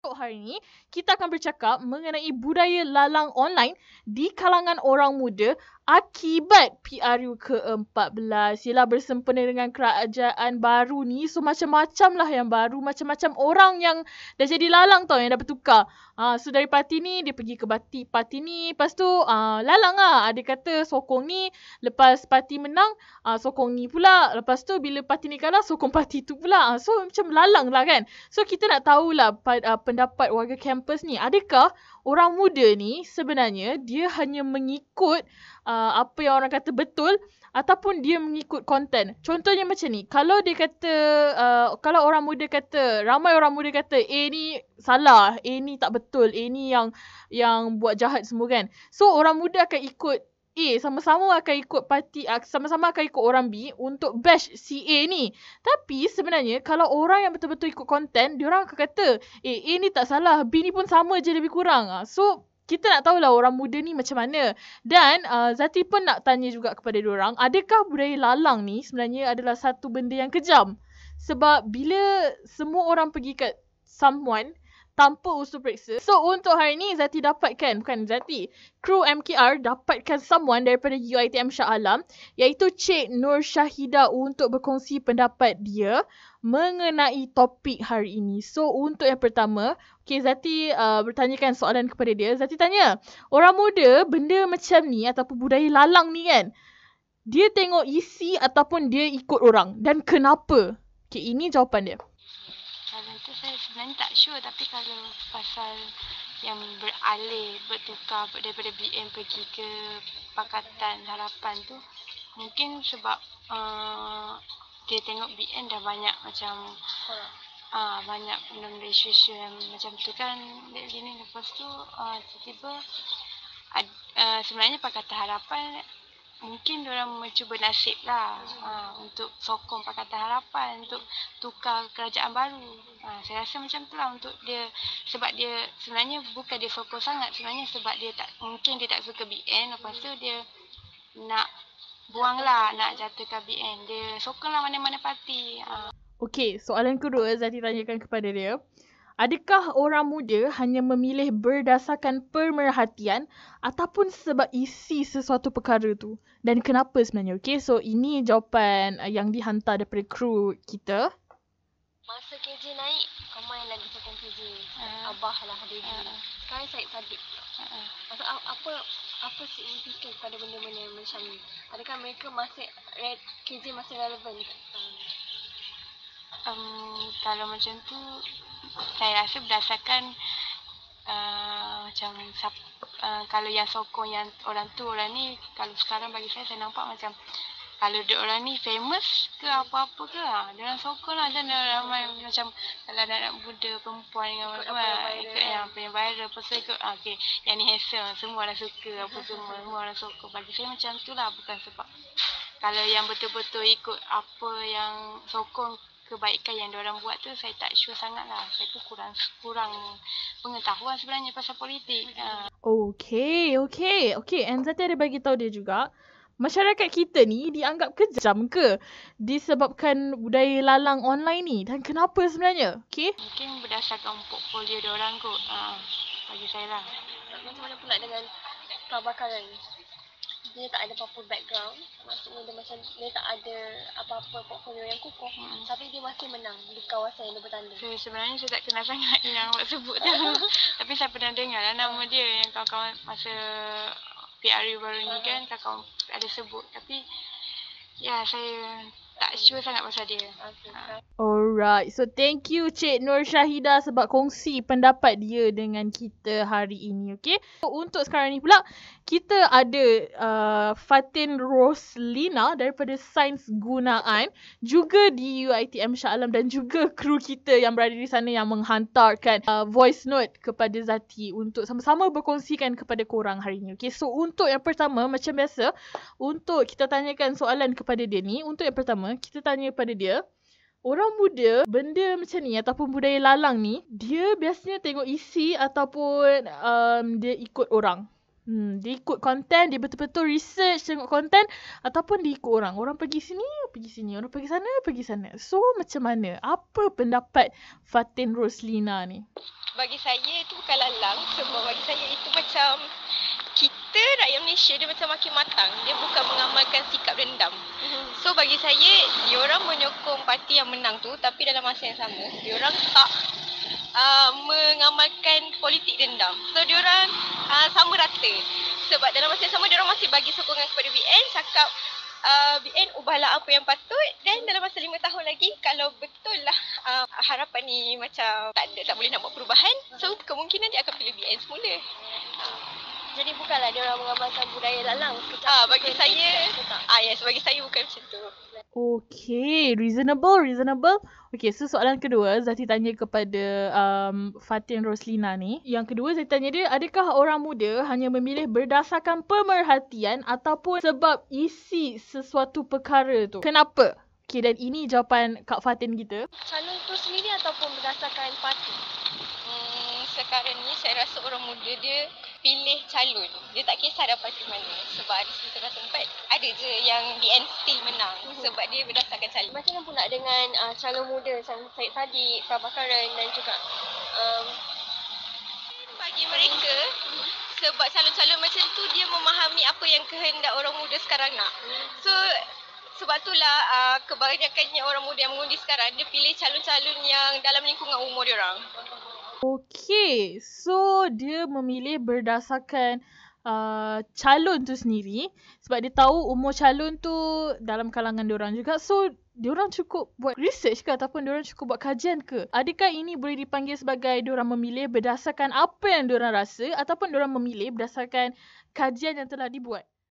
Untuk hari ini, kita akan bercakap mengenai budaya lalang online di kalangan orang muda akibat PRU ke-14. Yelah, bersempena dengan kerajaan baru ni. So, macam-macam lah yang baru. Macam-macam orang yang dah jadi lalang tau, yang dah bertukar. So, dari parti ni, dia pergi ke parti ni. Lepas tu, lalang lah. Ada kata sokong ni. Lepas parti menang, sokong ni pula. Lepas tu, bila parti ni kalah, sokong parti tu pula. So, macam lalang lah kan. So, kita nak tahulah pendapat warga kampus ni. Adakah orang muda ni sebenarnya dia hanya mengikut apa yang orang kata betul ataupun dia mengikut konten. Contohnya macam ni. Kalau dia kata, kalau orang muda kata, ramai orang muda kata A ni salah, A ni tak betul, A ni yang buat jahat semua kan. So, orang muda akan ikut A, sama-sama akan ikut parti, sama-sama akan ikut orang B untuk bash si A ni. Tapi sebenarnya kalau orang yang betul-betul ikut konten, diorang akan kata, A ni tak salah, B ni pun sama je lebih kurang. So, kita nak tahulah orang muda ni macam mana. Dan Zati pun nak tanya juga kepada diorang, adakah budaya lalang ni sebenarnya adalah satu benda yang kejam? Sebab bila semua orang pergi kat someone tanpa usul periksa. So, untuk hari ni Zati dapatkan, bukan Zati, kru MKR dapatkan someone daripada UiTM Shah Alam, iaitu Cik Nur Syahida untuk berkongsi pendapat dia mengenai topik hari ini. So, untuk yang pertama, Zati bertanyakan soalan kepada dia. Zati tanya, orang muda benda macam ni ataupun budaya lalang ni kan, dia tengok isi ataupun dia ikut orang? Dan kenapa? Ini jawapan dia. Kalau tu saya sebenarnya tak sure, tapi kalau pasal yang bertukar daripada BM pergi ke Pakatan Harapan tu, mungkin sebab dia tengok BN dah banyak macam banyak benda-benda isu-isu yang macam tu kan, gini. Lepas tu tiba-tiba sebenarnya Pakatan Harapan mungkin diorang mencuba nasib lah untuk sokong Pakatan Harapan untuk tukar kerajaan baru. Saya rasa macam tu lah untuk dia, sebab dia sebenarnya bukan dia sokong sangat, sebenarnya sebab dia mungkin dia tak suka BN, lepas tu dia nak buang lah, nak jatuhkan BN. Dia sokong lah mana-mana parti. Okey, soalan kedua Zati tanyakan kepada dia. Adakah orang muda hanya memilih berdasarkan pemerhatian ataupun sebab isi sesuatu perkara tu? Dan kenapa sebenarnya? Okey, so ini jawapan yang dihantar daripada kru kita. Masa KJ naik, ramai lagi sokong KJ. Abah lah dia. Sekarang Syed Saddiq. Maksud apa signifikan pada benda-benda macam ni? Adakah mereka masih KJ masih relevan? Kalau macam tu, saya rasa berdasarkan macam kalau yang sokong yang orang tu, orang ni, kalau sekarang bagi saya nampak macam kalau dia orang ni famous ke apa-apa ke, dia orang sokong lah. Dan ramai macam kalau anak-anak muda, perempuan dengan ikut yang viral, pasal ikut okay, yang ni handsome, semua orang suka, apa semua orang sokong. Bagi saya macam tu lah, bukan sebab kalau yang betul-betul ikut apa yang sokong kebaikan yang diorang buat tu, saya tak sure sangat lah. Saya tu kurang pengetahuan sebenarnya pasal politik. Okay. And Zati ada bagi tahu dia juga, masyarakat kita ni dianggap kejam ke disebabkan budaya lalang online ni? Dan kenapa sebenarnya? Okay? Mungkin berdasarkan portfolio diorang kot. Bagi saya lah. Macam mana pula dengan Prabakaran? Dia tak ada apa-apa background, maksudnya dia tak ada apa-apa portfolio yang kukuh, tapi dia masih menang di kawasan yang dia bertanding. Sebenarnya saya tak kenal sangat yang awak sebut tu. Tapi saya pernah dengar lah nama dia, yang kawan-kawan masa PRU baru ni kan, kawan ada sebut. Tapi ya, saya tak sure sangat pasal dia. Alright, so thank you Cik Nur Syahida sebab kongsi pendapat dia dengan kita hari ini, okay? So, untuk sekarang ni pula, kita ada Fatin Roslina daripada Sains Gunaan, juga di UiTM Shah Alam, dan juga kru kita yang berada di sana yang menghantarkan voice note kepada Zati untuk sama-sama berkongsikan kepada korang hari ini, okay? So, untuk yang pertama, macam biasa, untuk kita tanyakan soalan kepada dia ni, untuk yang pertama, kita tanya pada dia, orang muda benda macam ni ataupun budaya lalang ni, dia biasanya tengok isi ataupun dia ikut orang? Dia ikut konten, dia betul-betul research tengok konten ataupun dia ikut orang. Orang pergi sini, orang pergi sana. So macam mana? Apa pendapat Fatin Roslina ni? Bagi saya itu bukan lalang, sebab bagi saya itu macam kita rakyat Malaysia dia macam makin matang. Dia bukan mengamalkan sikap dendam. So bagi saya, diorang menyokong parti yang menang tu, tapi dalam masa yang sama, diorang tak mengamalkan politik dendam. So diorang sama rata. Sebab dalam masa yang sama diorang masih bagi sokongan kepada BN, cakap BN ubahlah apa yang patut, dan dalam masa 5 tahun lagi kalau betul lah harapan ni macam tak boleh nak buat perubahan, so kemungkinan dia akan pilih BN semula. Jadi bukanlah dia orang mengamalkan budaya lalang. Bagi saya, yes, bagi saya bukan macam tu. Okay, reasonable. Okay, so soalan kedua Zati tanya kepada Fatin Roslina ni. Yang kedua Zati tanya dia, adakah orang muda hanya memilih berdasarkan pemerhatian ataupun sebab isi sesuatu perkara tu? Kenapa? Okay, dan ini jawapan Kak Fatin kita. Calon tu sendiri ataupun berdasarkan parti? Sekarang ni saya rasa orang muda dia pilih calon. Dia tak kisah dah parti mana. Sebab ada setengah tempat ada je yang BN still menang. Sebab dia berdasarkan calon. Macam mana pula dengan calon muda macam Syed Saddiq, Prabhakaran dan juga bagi mereka, sebab calon-calon macam tu dia memahami apa yang kehendak orang muda sekarang nak. So sebab itulah kebanyakannya orang muda yang mengundi sekarang dia pilih calon-calon yang dalam lingkungan umur dia orang. Okay, so dia memilih berdasarkan calon tu sendiri sebab dia tahu umur calon tu dalam kalangan diorang juga. So diorang cukup buat research ke ataupun diorang cukup buat kajian ke? Adakah ini boleh dipanggil sebagai diorang memilih berdasarkan apa yang diorang rasa ataupun diorang memilih berdasarkan kajian yang telah dibuat?